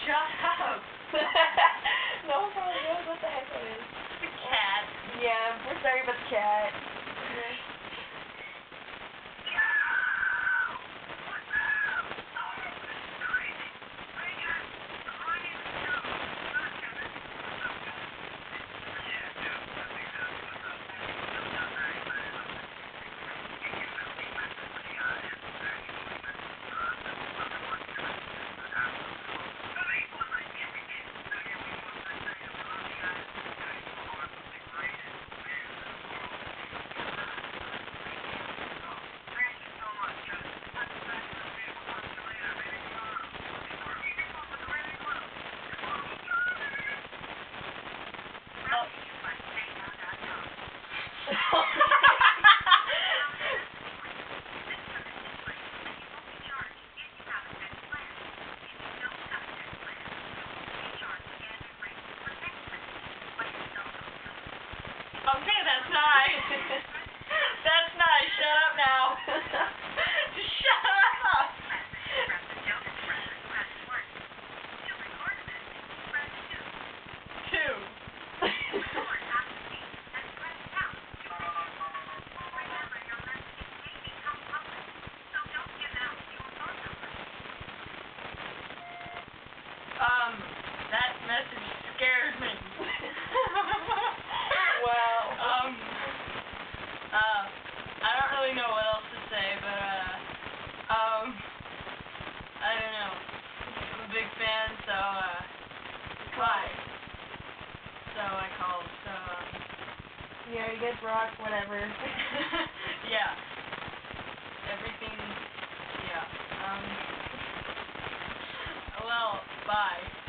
Shut up. No one probably knows what the heck it is. The cat. Yeah, we're sorry about the cat. Yeah. Okay, that's nice. That's nice. Shut up now. Just shut up. Two. That message scares me. Wow. I don't really know what else to say, but, I don't know. I'm a big fan, so, hi. So I called, so, Yeah, you guys rock, whatever. yeah. Everything, yeah. Well, bye.